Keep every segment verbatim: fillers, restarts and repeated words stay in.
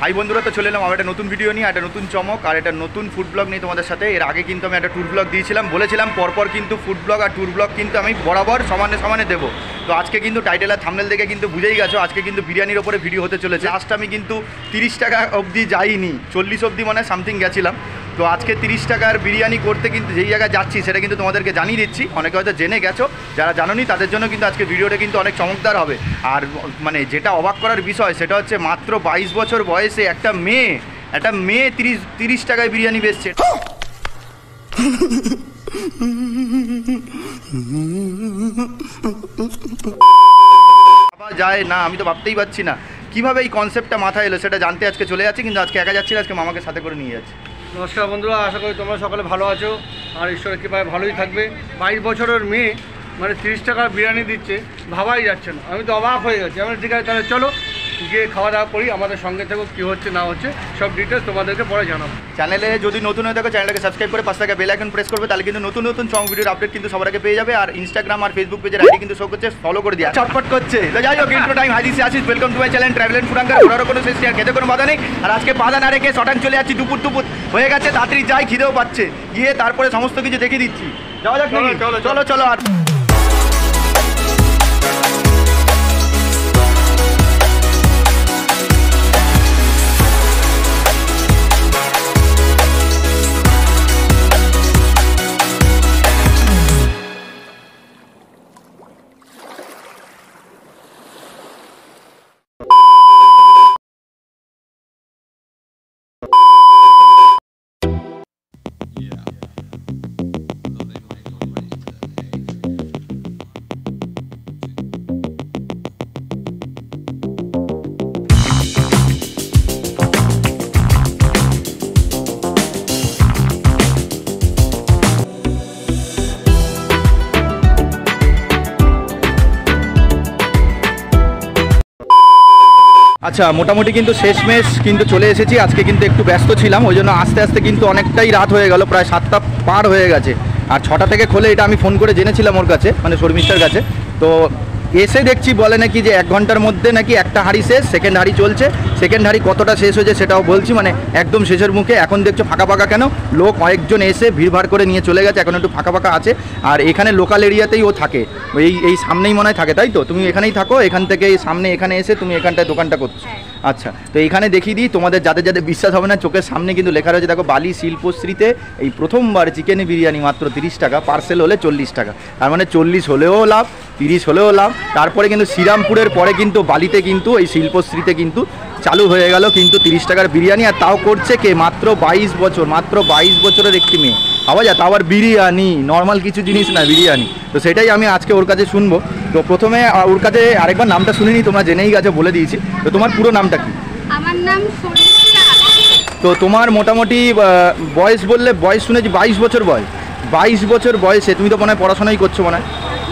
High বন্ধুরা, তো চলে এলাম আমার একটা নতুন ভিডিও নিয়ে, একটা নতুন চমক আর একটা নতুন ফুড ব্লগ নিয়ে তোমাদের সাথে। এর আগে কিন্তু আমি একটা ট্যুর ব্লগ দিয়েছিলাম, বলেছিলাম পরপর কিন্তু ফুড ব্লগ আর ট্যুর ব্লগ কিন্তু আমি বরাবর সমানে সমানে দেবো। তো আজকে কিন্তু টাইটেল আর থাম্বনেল দেখে কিন্তু বুঝেই গেছো আজকে কিন্তু বিরিয়ানির ওপরে ভিডিও হতে চলেছে। লাস্ট আমি কিন্তু তিরিশ টাকা অবধি যাইনি, চল্লিশ অবধি মানে সামথিং গেছিলাম। তো আজকে তিরিশ টাকার বিরিয়ানি করতে কিন্তু যেই জায়গায় যাচ্ছি সেটা কিন্তু তোমাদেরকে জানিয়ে দিচ্ছি। অনেকে হয়তো জেনে গেছো, যারা জানোনি তাদের জন্য কিন্তু আজকে ভিডিওটা কিন্তু অনেক চমকদার হবে। আর মানে যেটা অবাক করার বিষয় সেটা হচ্ছে মাত্র বাইশ বছর বয়সে একটা মেয়ে একটা মেয়ে তিরিশ তিরিশ টাকায় বিরিয়ানি বেচছে। যায় না, আমি তো ভাবতেই পারছি না কিভাবে এই কনসেপ্টটা মাথায় এলো, সেটা জানতে আজকে চলে যাচ্ছি। কিন্তু আজকে একা যাচ্ছি না, আজকে মামাকে সাথে করে নিয়ে যাচ্ছি। নমস্কার বন্ধুরা, আশা করি তোমরা সকলে ভালো আছো আর ঈশ্বরের কৃপায় ভালোই থাকবে। বাইশ বছরের মেয়ে মানে তিরিশ টাকার বিরিয়ানি দিচ্ছে, ভাবাই যাচ্ছে না। আমি তো অবাক হয়ে গেছি। আমি ঠিক আছে, তাহলে চলো গিয়ে খাওয়া দাওয়া করি, আমাদের সঙ্গে থেকো, কী হচ্ছে না হচ্ছে সব ডিটেলস তোমাদেরকে পরে জানাবো। চ্যানেলে যদি নতুন হয়ে থাকো চ্যানেলটাকে সাবস্ক্রাইব করে পাশে থাকা বেল আইকন প্রেস করবে, তাহলে কিন্তু নতুন নতুন সং ভিডিওর আপডেট কিন্তু সবার আগে পেয়ে যাবে। আর ইনস্টাগ্রাম আর ফেসবুক পেজের আইডি কিন্তু শো করছে, ফলো করে দিয়া চটপট করছে। তো যাই হোক, intro time, hi this is, welcome to my channel travel and food anchor. ওরারও কোনো শেষ আর খেতে কোনো বাধা নেই। আর আজকে বাধা না রেখে শটান চলে যাচ্ছি, দুপুর দুপুর হয়ে গেছে, তাড়াতাড়ি যাই, খিদেও পাচ্ছে, গিয়ে তারপরে সমস্ত কিছু দেখিয়ে দিচ্ছি। যাওয়া যাক নাকি? চলো চলো চলো। আর আচ্ছা, মোটামুটি কিন্তু শেষমেশ কিন্তু চলে এসেছি। আজকে কিন্তু একটু ব্যস্ত ছিলাম, ওই জন্য আস্তে আস্তে কিন্তু অনেকটাই রাত হয়ে গেল, প্রায় সাতটা পার হয়ে গেছে। আর ছটা থেকে খোলে এটা আমি ফোন করে জেনেছিলাম ওর কাছে, মানে শর্মিষ্ঠার কাছে। তো এসে দেখছি বলে নাকি যে এক ঘন্টার মধ্যে নাকি একটা হাঁড়ি শেষ, সেকেন্ড হাঁড়ি চলছে। সেকেন্ড হাঁড়ি কতটা শেষ হয়েছে সেটাও বলছি, মানে একদম শেষের মুখে। এখন দেখছো ফাঁকা ফাঁকা কেন, লোক কয়েকজন এসে ভিড়ভাড় করে নিয়ে চলে গেছে, এখন একটু ফাঁকা ফাঁকা আছে। আর এখানে লোকাল এরিয়াতেই ও থাকে, এই এই সামনেই মনে হয় থাকে, তাই তো? তুমি এখানেই থাকো, এখান থেকে এই সামনে এখানে এসে তুমি এখানটায় দোকানটা করছো। আচ্ছা, তো এইখানে দেখিয়ে দিই তোমাদের, যাদের যাদের বিশ্বাস হবে না, চোখের সামনে কিন্তু লেখা রয়েছে, দেখো, বালি শিল্পশ্রীতে এই প্রথমবার চিকেন বিরিয়ানি মাত্র তিরিশ টাকা, পার্সেল হলে চল্লিশ টাকা। তার মানে চল্লিশ হলেও লাভ, তিরিশ হলেও লাভ। তারপরে কিন্তু শ্রীরামপুরের পরে কিন্তু বালিতে কিন্তু এই শিল্পশ্রীতে কিন্তু চালু হয়ে গেল কিন্তু তিরিশ টাকার বিরিয়ানি। আর তাও করছে কে? মাত্র বাইশ বছর, মাত্র বাইশ বছরের একটি মেয়ে। পাওয়া যায়, তাও আবার বিরিয়ানি, নর্মাল কিছু জিনিস না, বিরিয়ানি। তো সেটাই আমি আজকে ওর কাছে শুনবো। তো প্রথমে ওর কাছে আরেকবার নামটা শুনিনি, তোমরা জেনেই গেছো, বলে দিয়েছি। তো তোমার পুরো নামটা কি? আমার নাম শর্মিষ্ঠা। তো তোমার মোটামুটি বয়স বললে, বয়স শুনেছি বাইশ বছর বয়স। বাইশ বছর বয়সে তুমি তো মনে হয় পড়াশোনাই করছো, মনে হয়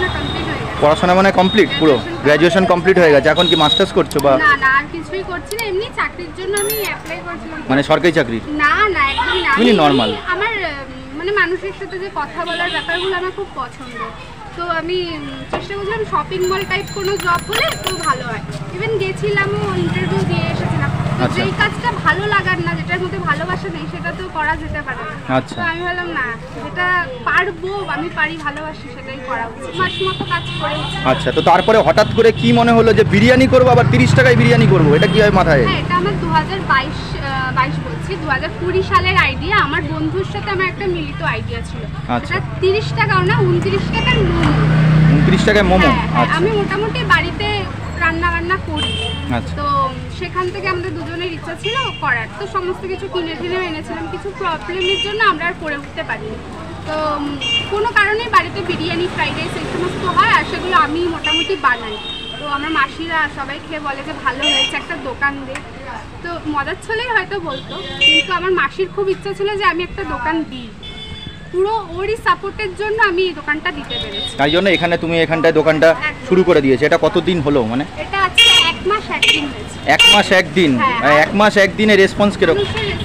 পড়াশোনা মানে কমপ্লিট, পুরো গ্র্যাজুয়েশন কমপ্লিট হয়ে গেছে। এখন কি মাস্টার্স করছো বা? না না, আর কিছুই করছি না, এমনি চাকরির জন্য আমি অ্যাপ্লাই করছিলাম। মানে সরকারি চাকরি? না না, একদম না, তুমি নরমাল। আমার মানে মানুষের সাথে যে কথা বলার ব্যাপারগুলো আমার খুব পছন্দ। তো আমি চেষ্টা করছিলাম শপিং মল টাইপ কোনো জব হলে তো ভালো হয়। ইভেন গেছিলামও, ইন্টারভিউ দিয়ে এসেছিলাম। যেই কাজটা ভালো লাগার না, যেটার মধ্যে ভালোবাসা নেই, সেটা তো করা যেতে পারে না। আচ্ছা, তো আমি ভাবলাম না, যেটা পারবো, আমি পারি, ভালোবাসি, সেটাই করা উচিত। মাস মতো কাজ করে। আচ্ছা, তো তারপরে হঠাৎ করে কি মনে হলো যে বিরিয়ানি করবো, আবার তিরিশ টাকায় বিরিয়ানি করবো? এটা কি হয় মাথায়? হ্যাঁ, এটা আমার দু হাজার বাইশ বাইশ বলছি, দু হাজার কুড়ি সালের আইডিয়া। আমার বন্ধুর সাথে আমার একটা মিলিত আইডিয়া ছিল। আচ্ছা, তিরিশ টাকাও না, উনত্রিশ টাকার মোমো। উনত্রিশ টাকায় মোমো? আচ্ছা, আমি মোটামুটি বাড়িতে রান্না বান্না করি। আচ্ছা, তো সেখান থেকে আমাদের দুজনের ইচ্ছা ছিল করার। তো সমস্ত কিছু কিনে টিনে এনেছিলাম, কিছু প্রবলেমের জন্য আমরা আর করে উঠতে পারিনি। তো কোনো কারণে বাড়িতে বিরিয়ানি, ফ্রাইড রাইস এই সমস্ত হয়, আর সেগুলো আমি মোটামুটি বানাই। তো আমার মাসিরা সবাই খেয়ে বলে যে ভালো হয়েছে, একটা দোকান দে। তো মজার ছলেই হয়তো বলতো, কিন্তু আমার মাসির খুব ইচ্ছা ছিল যে আমি একটা দোকান দিই। পুরো ওরই সাপোর্টের জন্য আমি এই দোকানটা দিতে পেরেছি। তাই জন্য এখানে তুমি এখানটায় দোকানটা শুরু করে দিয়েছো। এটা কতদিন হলো? মানে এটা আজকে এক মাস একদিন হয়েছে। এক মাস একদিন? এক মাস একদিনের রেসপন্স কিরকম?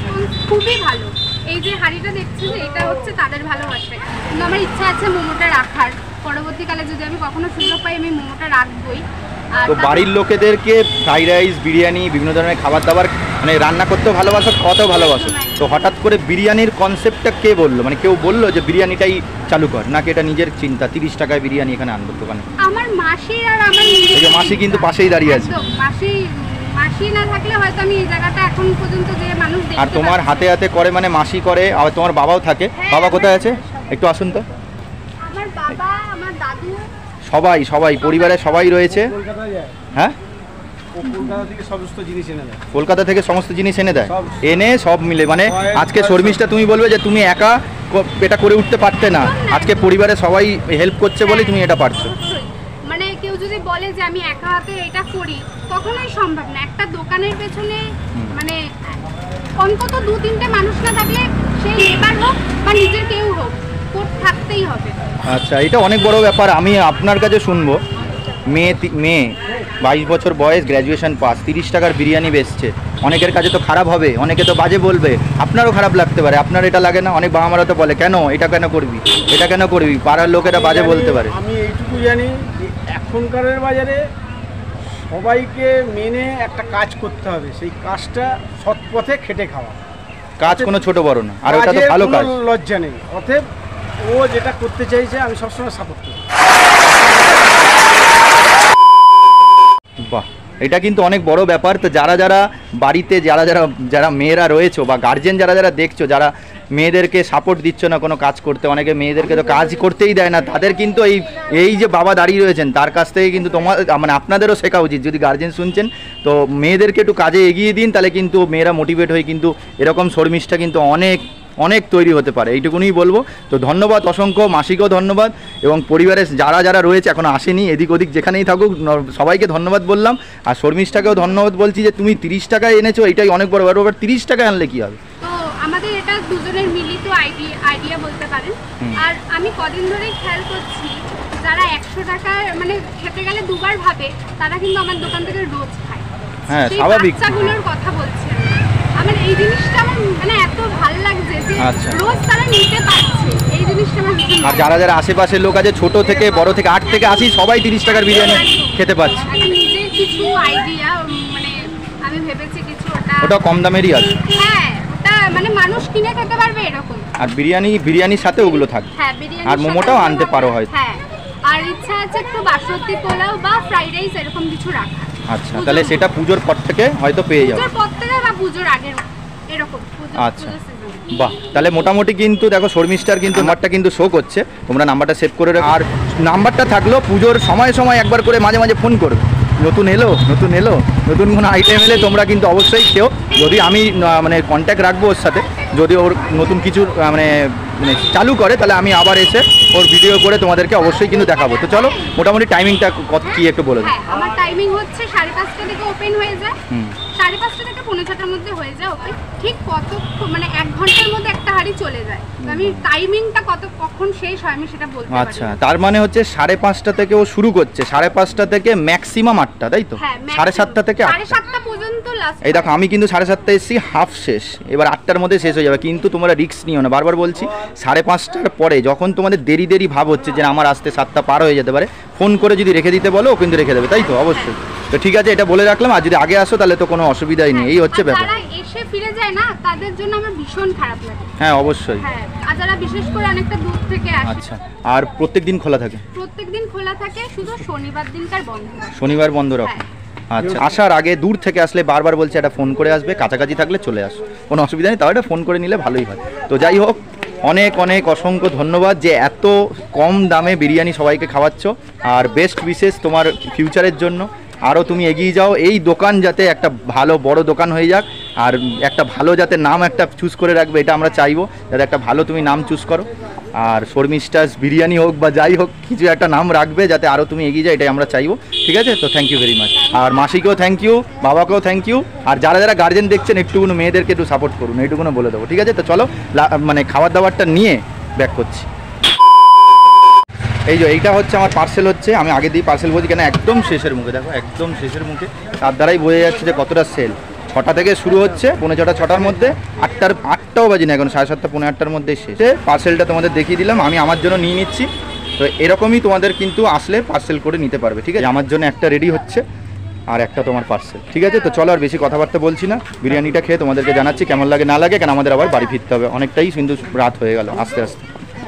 খুবই ভালো। এই যে হাঁড়িটা দেখছি, এটা হচ্ছে তাদের ভালোবাসা। কিন্তু আমার ইচ্ছা আছে মোমোটা রাখার, পরবর্তীকালে যদি আমি কখনো সুযোগ পাই আমি মোমোটা রাখবই। আর তো তারপর- বাড়ির লোকেদেরকে ফ্রাইড রাইস বিরিয়ানি বিভিন্ন ধরনের খাবার দাবার মানে রান্না করতেও ভালোবাসো, খাওয়াতেও ভালোবাসো, তো হঠাৎ করে বিরিয়ানির কনসেপ্টটা কে বললো, মানে কেউ বললো যে বিরিয়ানিটাই চালু কর, নাকি এটা নিজের চিন্তা তিরিশ টাকায় বিরিয়ানি এখানে আনবো দোকানে? আমার মাসি আর আমার নিজের এই যে মাসি কিন্তু পাশেই দাঁড়িয়ে আছে। একদম, মাসি মাসি না থাকলে হয়তো আমি এই জায়গাটা এখন পর্যন্ত যে মানুষ দেখতে আর তোমার পাচ্ছি। হাতে হাতে করে মানে মাসি করে, আর তোমার বাবাও থাকে। হ্যাঁ, বাবা কোথায় আছে? সবাই। একটু আসুন তো। আমার বাবা, আমার দাদু, সবাই সবাই পরিবারে সবাই রয়েছে। কলকাতায় যায়, হ্যাঁ, ও কলকাতা থেকে সমস্ত জিনিস এনে দেয়। কলকাতা থেকে সমস্ত জিনিস এনে দেয়, সব। এনে সব মিলে মানে হয়, আজকে হয়, শর্মিষ্ঠা তুমি বলবে যে তুমি একা ক- এটা করে উঠতে পারতে না, আজকে পরিবারে সবাই হেল্প করছে বলে তুমি এটা পারছো। অবশ্যই। মানে কেউ যদি বলে যে আমি একা হাতে এটা করি, কখনোই সম্ভব না। একটা দোকানের পেছনে মানে অন্তত দু তিনটে মানুষ না থাকলে সেই লেবার হোক বা নিজের কেউ হোক, কোট থাকতেই হবে। আচ্ছা, এটা অনেক বড় ব্যাপার। আমি আপনার কাছে শুনবো, মেয়ে তি- মেয়ে বাইশ বছর বয়স, গ্র্যাজুয়েশন পাস, তিরিশ টাকার বিরিয়ানি বেচছে। অনেকের কাছে তো খারাপ হবে, অনেকে তো বাজে বলবে, আপনারও খারাপ লাগতে পারে। আপনার এটা লাগে না? অনেক বাবা মারা তো বলে কেন এটা কেন করবি, এটা কেন করবি, পাড়ার লোকেরা বাজে বলতে পারে। আমি এইটুকু জানি যে এখনকার বাজারে সবাইকে মেনে একটা কাজ করতে হবে, সেই কাজটা সৎ পথে খেটে খাওয়া। কাজ কোনো ছোট বড় না, আর ওটা তো কাজের ভালো কোনো কাজ। লজ্জা নেই, অতএব ও যেটা করতে চাইছে আমি সবসময় সাপোর্ট করি। বাহ, এটা কিন্তু অনেক বড় ব্যাপার। তো যারা যারা বাড়িতে যারা যারা যারা মেয়েরা রয়েছো বা গার্জেন যারা যারা দেখছো, যারা মেয়েদেরকে সাপোর্ট দিচ্ছ না কোনো কাজ করতে, অনেকে মেয়েদেরকে তো কাজ করতেই দেয় না, তাদের কিন্তু এই এই যে বাবা দাঁড়িয়ে রয়েছেন তার কাছ থেকে কিন্তু তোমার মানে আপনাদেরও শেখা উচিত। যদি গার্জেন শুনছেন তো মেয়েদেরকে একটু কাজে এগিয়ে দিন, তাহলে কিন্তু মেয়েরা মোটিভেট হয়ে কিন্তু এরকম শর্মিষ্ঠা কিন্তু অনেক অনেক তৈরি হতে পারে, এইটুকুনি বলবো। তো ধন্যবাদ অসংখ্য, মাসিকেও ধন্যবাদ, এবং পরিবারের যারা যারা রয়েছে এখনো আসেনি, এদিক ওদিক যেখানেই থাকুক ন- সবাইকে ধন্যবাদ বললাম। আর শর্মিষ্ঠাকেও ধন্যবাদ বলছি যে তুমি তিরিশ টাকায় এনেছো, এটাই অনেক বড় ব্যাপার। তিরিশ টাকায় আনলে কি হবে? তো আমাদের এটা দুজনের মিলিত আইডিয়া আইডিয়া বলতে পারেন। হুম। আর আমি কদিন ধরেই খেয়াল করছি, যারা একশো টাকায় মানে খেতে গেলে দুবার ভাবে, তারা কিন্তু আমার দোকান থেকে রোজ খায়। হ্যাঁ, সেই স্বাভাবিক। বাচ্চাগুলোর কথা বলছি আমি। আমার এই জিনিসটা আমার মানে এত ভালো লাগছে যে আচ্ছা। রোজ তারা নিতে পারছে, এই জিনিসটা আমার ভীষণ আর যারা যারা আশেপাশের লোক আছে, ছোট থেকে বড় থেকে আট থেকে আশি, সবাই তিরিশ টাকার বিরিয়ানি খেতে পাচ্ছে। আমি নিজে কিছু আইডিয়া মানে আমি ভেবেছি কিছু ওটা ওটা কম দামেরই আছে, হ্যাঁ, ওটা মানে মানুষ কিনে খেতে পারবে এরকম। আর বিরিয়ানি বিরিয়ানির সাথে ওগুলো থাকবে। হ্যাঁ, বিরিয়ানি আর মোমোটাও আনতে পারো হয়তো। হ্যাঁ, আর ইচ্ছা আছে একটু বাসন্তী পোলাও বা ফ্রাইড রাইস এরকম কিছু রাখা। আচ্ছা, তাহলে সেটা পুজোর পর থেকে হয়তো পেয়ে যাবে। পুজোর পর থেকে বা পুজোর আগের এরকম পুজো আচ্ছা। পুজোর season। বাহ, তাহলে মোটামুটি কিন্তু দেখো শর্মিষ্ঠার কিন্তু নাম্বারটা কিন্তু শো করছে, তোমরা নাম্বারটা সেভ করে রাখো। আর নাম্বারটা থাকলো, পুজোর সময় সময় একবার করে মাঝে মাঝে ফোন করবে, নতুন এলো নতুন এলো নতুন কোনো আইটেম এলে তোমরা কিন্তু অবশ্যই খেও। যদি আমি আহ, মানে কন্ট্যাক্ট রাখবো ওর সাথে, যদি ওর নতুন কিছু আহ, মানে মানে চালু করে, তাহলে আমি আবার এসে ওর ভিডিও করে তোমাদেরকে অবশ্যই কিন্তু দেখাবো। তো চলো, মোটামুটি টাইমিংটা কত কি একটু বলে দাও। হ্যাঁ, আমার টাইমিং হচ্ছে সাড়ে পাঁচটা থেকে ওপেন হয়ে যায়, হুম। সাড়ে পাঁচটা থেকে পৌনে ছটার মধ্যে হয়ে যায় ওপেন। ঠিক কত মানে এক ঘন্টার মধ্যে একটা হাঁড়ি চলে যায়। তো আমি টাইমিংটা কত কখন শেষ হয় আমি সেটা বলতে পারি আচ্ছা, না। তার মানে হচ্ছে সাড়ে পাঁচটা থেকে ও শুরু করছে, সাড়ে পাঁচটা থেকে ম্যাক্সিমাম আটটা, তাই তো? হ্যাঁ, সাড়ে সাতটা থেকে সাড়ে আটটা। সাতটা পর্যন্ত লাস্ট। এই দেখো, আমি কিন্তু সাড়ে সাতটায় এসেছি, হাফ শেষ, এবার আটটার মধ্যে শেষ হয়ে যাবে। কিন্তু তোমরা রিস্ক নিও না, বারবার বলছি, সাড়ে পাঁচটার পরে যখন তোমাদের দেরি দেরি ভাব হচ্ছে যে আমার আসতে সাতটা পার হয়ে যেতে পারে, ফোন করে যদি রেখে দিতে বলো ও কিন্তু রেখে দেবে, তাই তো? অবশ্যই। তো ঠিক আছে, এটা বলে রাখলাম। আর যদি আগে আসো তাহলে তো কোনো অসুবিধাই নেই, এই হচ্ছে ব্যাপার। যারা এসে ফিরে যায় না, তাদের জন্য আমার ভীষণ খারাপ লাগে। হ্যাঁ, অবশ্যই। হ্যাঁ, আর যারা বিশেষ করে অনেকটা দূর থেকে আসে, আচ্ছা, আর প্রত্যেক দিন খোলা থাকে? প্রত্যেকদিন খোলা থাকে, শুধু শনিবার দিনকার বন্ধ থাকে। শনিবার বন্ধ রাখো? আচ্ছা, আসার আগে দূর থেকে আসলে বারবার বলছে একটা ফোন করে আসবে, কাছাকাছি থাকলে চলে আসো, কোনো অসুবিধা নেই, তাও একটা ফোন করে নিলে ভালোই হয়। তো যাই হোক, অনেক অনেক অসংখ্য ধন্যবাদ যে এত কম দামে বিরিয়ানি সবাইকে খাওয়াচ্ছ, আর বেস্ট বিশেষ তোমার ফিউচারের জন্য। আরও তুমি এগিয়ে যাও, এই দোকান যাতে একটা ভালো বড় দোকান হয়ে যাক, আর একটা ভালো যাতে নাম একটা চুজ করে রাখবে, এটা আমরা চাইবো, যাতে একটা ভালো তুমি নাম চুজ করো। আর শর্মিষ্ঠাস বিরিয়ানি হোক বা যাই হোক, কিছু একটা নাম রাখবে যাতে আরও তুমি এগিয়ে যাও, এটাই আমরা চাইবো। ঠিক আছে, তো থ্যাংক ইউ ভেরি মাচ। আর মাসিকেও থ্যাংক ইউ, বাবাকেও থ্যাংক ইউ। আর যারা যারা গার্জেন দেখছেন, একটুকুনো মেয়েদেরকে একটু সাপোর্ট করুন, এইটুকুনো বলে দেবো। ঠিক আছে, তো চলো লা- মানে খাবার দাবারটা নিয়ে ব্যাক করছি। এই যে এইটা হচ্ছে আমার পার্সেল হচ্ছে, আমি আগে দিয়ে পার্সেল বলছি কেন, একদম শেষের মুখে দেখো, একদম শেষের মুখে, তার দ্বারাই বোঝা যাচ্ছে যে কতটা সেল। ছটা থেকে শুরু হচ্ছে, পৌনে ছটা ছটার মধ্যে, আটটার আটটাও বাজি না এখন, সাড়ে সাতটা পৌনে আটটার মধ্যে শেষে পার্সেলটা তোমাদের দেখিয়ে দিলাম। আমি আমার জন্য নিয়ে নিচ্ছি, তো এরকমই তোমাদের কিন্তু আসলে পার্সেল করে নিতে পারবে, ঠিক আছে? আমার জন্য একটা রেডি হচ্ছে আর একটা তোমার পার্সেল, ঠিক আছে? তো চলো আর বেশি কথাবার্তা বলছি না, বিরিয়ানিটা খেয়ে তোমাদেরকে জানাচ্ছি কেমন লাগে না লাগে, কেন আমাদের আবার বাড়ি ফিরতে হবে, অনেকটাই কিন্তু রাত হয়ে গেল আস্তে আস্তে।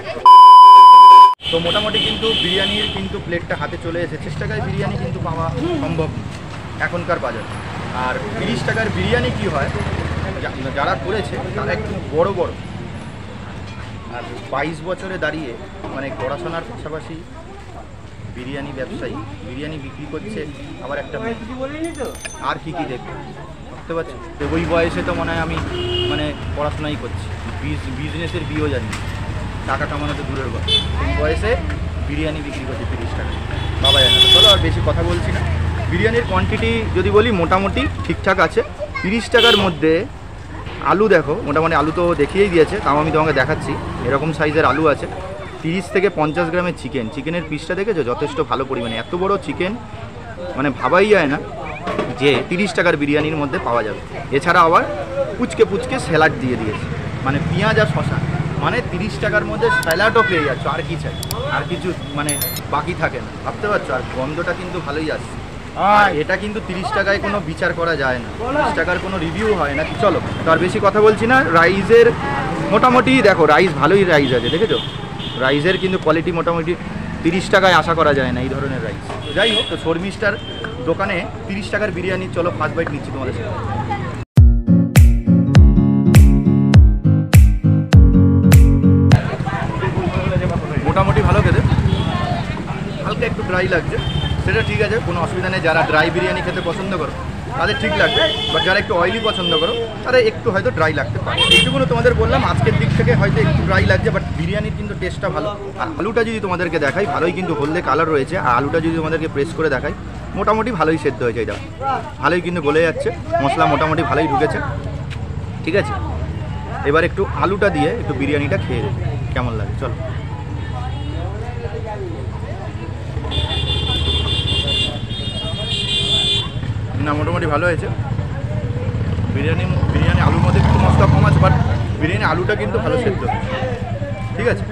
তো মোটামুটি কিন্তু বিরিয়ানির কিন্তু প্লেটটা হাতে চলে এসেছে। তিরিশ টাকায় বিরিয়ানি কিন্তু পাওয়া সম্ভব এখনকার বাজারে। আর তিরিশ টাকার বিরিয়ানি কি হয়, যারা করেছে তারা একটু বড় বড়। আর বাইশ বছরে দাঁড়িয়ে মানে পড়াশোনার পাশাপাশি বিরিয়ানি ব্যবসায়ী বিরিয়ানি বিক্রি করছে, আবার একটা আর কী কী দেখবে বুঝতে পারছি। তো ওই বয়সে তো মনে হয় আমি মানে পড়াশোনাই করছি, বিজনেসের বিও জানি, টাকা কামানো তো দূরের কথা, এই বয়সে বিরিয়ানি বিক্রি করছে তিরিশ টাকা, বাবা জানে। চলো আর বেশি কথা বলছি না। বিরিয়ানির কোয়ান্টিটি যদি বলি মোটামুটি ঠিকঠাক আছে। তিরিশ টাকার মধ্যে আলু দেখো, মোটামুটি আলু তো দেখিয়েই দিয়েছে, তাও আমি তোমাকে দেখাচ্ছি। এরকম সাইজের আলু আছে, তিরিশ থেকে পঞ্চাশ গ্রামের চিকেন, চিকেনের পিসটা দেখেছো যথেষ্ট ভালো পরিমাণে, এত বড় চিকেন মানে ভাবাই যায় না যে তিরিশ টাকার বিরিয়ানির মধ্যে পাওয়া যাবে। এছাড়া আবার পুচকে পুচকে স্যালাড দিয়ে দিয়েছে, মানে পেঁয়াজ আর শশা, মানে তিরিশ টাকার মধ্যে স্যালাডও পেয়ে যাচ্ছ, আর কি চাই, আর কিছু মানে বাকি থাকে না, ভাবতে পারছো? আর গন্ধটা কিন্তু ভালোই আসছে। আর এটা কিন্তু তিরিশ টাকায় কোনো বিচার করা যায় না, তিরিশ টাকার কোনো রিভিউ হয় না। চলো তো আর বেশি কথা বলছি না। রাইসের মোটামুটি দেখো, রাইস ভালোই রাইস আছে, দেখেছো? রাইসের কিন্তু কোয়ালিটি মোটামুটি তিরিশ টাকায় আশা করা যায় না এই ধরনের রাইস। যাই হোক, তো শর্মিষ্ঠার দোকানে তিরিশ টাকার বিরিয়ানি, চলো ফার্স্ট বাইট নিচ্ছি তোমাদের সাথে। মোটামুটি ভালো খেতে, হালকা একটু ড্রাই লাগছে, সেটা ঠিক আছে, কোনো অসুবিধা নেই। যারা ড্রাই বিরিয়ানি খেতে পছন্দ করো তাদের ঠিক লাগবে, বাট যারা একটু অয়েলি পছন্দ করো তারা একটু হয়তো ড্রাই লাগতে পারে। এইটুকুনো তোমাদের বললাম, আজকের দিক থেকে হয়তো একটু ড্রাই লাগছে, বাট বিরিয়ানির কিন্তু টেস্টটা ভালো। আর আলুটা যদি তোমাদেরকে দেখাই, ভালোই কিন্তু হলদে কালার রয়েছে। আর আলুটা যদি তোমাদেরকে প্রেস করে দেখাই, মোটামুটি ভালোই সেদ্ধ হয়েছে, এটা ভালোই কিন্তু গলে যাচ্ছে, মশলা মোটামুটি ভালোই ঢুকেছে, ঠিক আছে? এবার একটু আলুটা দিয়ে একটু বিরিয়ানিটা খেয়ে দেবে কেমন লাগে, চলো। না মোটামুটি ভালো হয়েছে বিরিয়ানি। বিরিয়ানি আলুর মধ্যে একটু মশলা কম আছে, বাট বিরিয়ানি আলুটা কিন্তু ভালো সেদ্ধ, ঠিক আছে?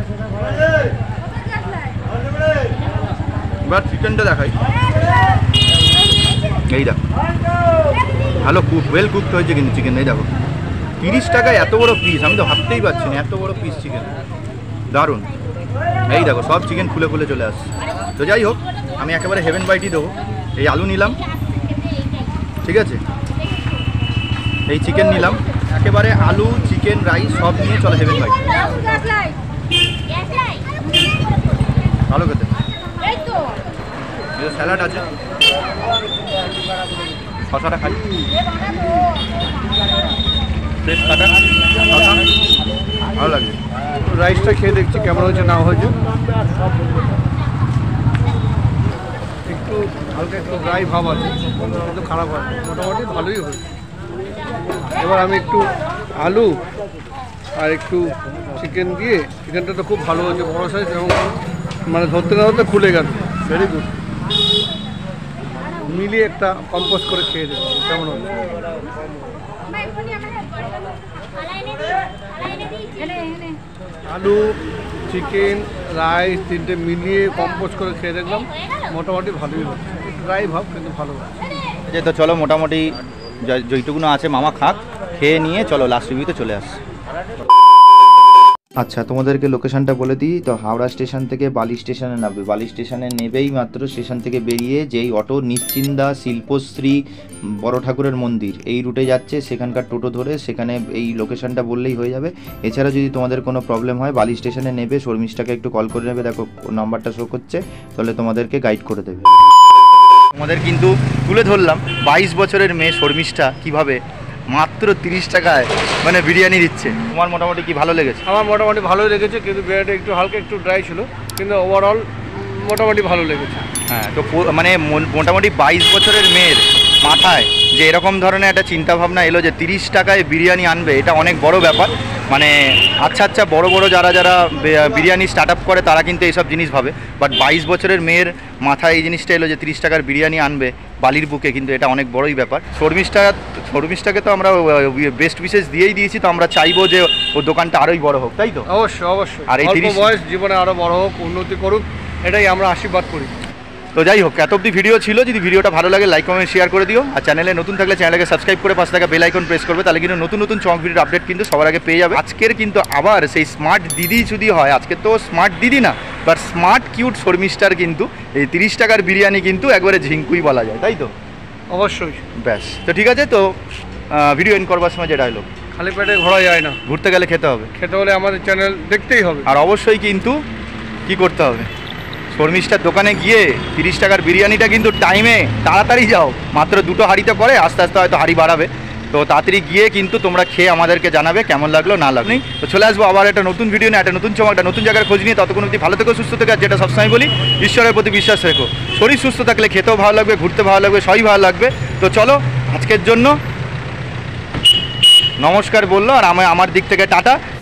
এবার চিকেনটা দেখাই, এই দেখো ভালো কুক, ওয়েল কুকড হয়েছে কিন্তু চিকেন। এই দেখো তিরিশ টাকায় এত বড় পিস, আমি তো ভাবতেই পারছি না এত বড় পিস চিকেন, দারুণ। এই দেখো সব চিকেন খুলে খুলে চলে আসছে। তো যাই হোক, আমি একেবারে হেভেন বাইটই দেবো। এই আলু নিলাম, ঠিক আছে, এই চিকেন নিলাম, একেবারে আলু চিকেন রাইস সব নিয়ে চলো হেভেন বাইট। ভালো খেতে, স্যালাড আছে, শশাটা খাই, ফ্রেশ কাটা শশা, ভালো লাগে। রাইসটা খেয়ে দেখছি কেমন হয়েছে না হয়েছে, একটু হালকা একটু ড্রাই ভাব আছে, কিন্তু খারাপ হয়, মোটামুটি ভালোই হয়েছে। এবার আমি একটু আলু আর একটু চিকেন দিয়ে, চিকেনটা তো খুব ভালো হয়েছে, বড় সাইজ, এবং মানে ধরতে না ধরতে খুলে গেল, ভেরি গুড। মিলিয়ে একটা কম্পোজ করে খেয়ে দেবো কেমন হচ্ছে। আলু চিকেন রাইস তিনটে মিলিয়ে কম্পোজ করে খেয়ে দেখলাম, মোটামুটি ভালোই হচ্ছে, ড্রাই ভাব কিন্তু ভালো হচ্ছে। যে তো চলো মোটামুটি যেইটুকুনো আছে মামা খাক, খেয়ে নিয়ে চলো লাস্ট রিভিউতে চলে আসছি। আচ্ছা তোমাদেরকে লোকেশনটা বলে দিই। তো হাওড়া স্টেশন থেকে বালি স্টেশনে নামবে, বালি স্টেশনে নেবেই মাত্র স্টেশন থেকে বেরিয়ে যেই অটো নিশ্চিন্দা শিল্পশ্রী বড় ঠাকুরের মন্দির এই রুটে যাচ্ছে, সেখানকার টোটো ধরে সেখানে এই লোকেশনটা বললেই হয়ে যাবে। এছাড়া যদি তোমাদের কোনো প্রবলেম হয় বালি স্টেশনে নেবে, শর্মিষ্ঠাকে একটু কল করে নেবে, দেখো নাম্বারটা শো করছে, তাহলে তোমাদেরকে গাইড করে দেবে। তোমাদের কিন্তু তুলে ধরলাম বাইশ বছরের মেয়ে শর্মিষ্ঠা কীভাবে মাত্র তিরিশ টাকায় মানে বিরিয়ানি দিচ্ছে। তোমার মোটামুটি কি ভালো লেগেছে? আমার মোটামুটি ভালোই লেগেছে, কিন্তু বিরিয়ানিটা একটু হালকা একটু ড্রাই ছিল, কিন্তু ওভারঅল মোটামুটি ভালো লেগেছে। হ্যাঁ, তো মানে মোটামুটি বাইশ বছরের মেয়ের মাথায় যে এরকম ধরনের একটা চিন্তাভাবনা এলো যে তিরিশ টাকায় বিরিয়ানি আনবে, এটা অনেক বড় ব্যাপার। মানে আচ্ছা আচ্ছা বড় বড় যারা যারা বিরিয়ানি স্টার্ট আপ করে তারা কিন্তু এইসব জিনিস ভাবে, বাট বাইশ বছরের মেয়ের মাথায় এই জিনিসটা এলো যে তিরিশ টাকার বিরিয়ানি আনবে বালির বুকে, কিন্তু এটা অনেক বড়ই ব্যাপার। শর্মিষ্ঠা শর্মিষ্ঠাকে তো আমরা বেস্ট উইশেস দিয়েই দিয়েছি, তো আমরা চাইবো যে ওর দোকানটা আরোই বড় হোক, তাই তো? অবশ্যই অবশ্যই, আর এই অল্প তিরিশ বয়স জীবনে আরও বড় হোক, উন্নতি করুক, এটাই আমরা আশীর্বাদ করি। তো যাই হোক, এত অবধি ভিডিও ছিল। যদি ভিডিওটা ভালো লাগে লাইক কমেন্ট শেয়ার করে দিও, আর চ্যানেলে নতুন থাকলে চ্যানেলকে সাবস্ক্রাইব করে পাশে থাকা বেল আইকন প্রেস করবে, তাহলে কিন্তু নতুন নতুন চমক ভিডিওর আপডেট কিন্তু সবার আগে পেয়ে যাবে। আজকের কিন্তু আবার সেই স্মার্ট দিদি যদি হয়, আজকে তো স্মার্ট দিদি না বাট স্মার্ট কিউট শর্মিষ্ঠার কিন্তু এই তিরিশ টাকার বিরিয়ানি কিন্তু একবারে ঝিঙ্কুই বলা যায়, তাই তো? অবশ্যই। ব্যাস, তো ঠিক আছে। তো ভিডিও এন্ড করবার সময় যে ডায়লগ, খালি পেটে ঘোরা যায় না, ঘুরতে গেলে খেতে হবে, খেতে হলে আমাদের চ্যানেল দেখতেই হবে। আর অবশ্যই কিন্তু কি করতে হবে, শর্মিষ্ঠার দোকানে গিয়ে তিরিশ টাকার বিরিয়ানিটা কিন্তু টাইমে তাড়াতাড়ি যাও, মাত্র দুটো হাঁড়িতে পরে, আস্তে আস্তে হয়তো হাঁড়ি বাড়াবে, তো তাড়াতাড়ি গিয়ে কিন্তু তোমরা খেয়ে আমাদেরকে জানাবে কেমন লাগলো না লাগলো। তো চলে আসবো আবার একটা নতুন ভিডিও নিয়ে, একটা নতুন চমক, একটা নতুন জায়গার খোঁজ নিয়ে। ততক্ষণ অবধি ভালো থেকো, সুস্থ থেকো, আর যেটা সবসময় বলি, ঈশ্বরের প্রতি বিশ্বাস রেখো। শরীর সুস্থ থাকলে খেতেও ভালো লাগবে, ঘুরতে ভালো লাগবে, সবই ভালো লাগবে। তো চলো আজকের জন্য নমস্কার বললো, আর আমি আমার দিক থেকে টাটা।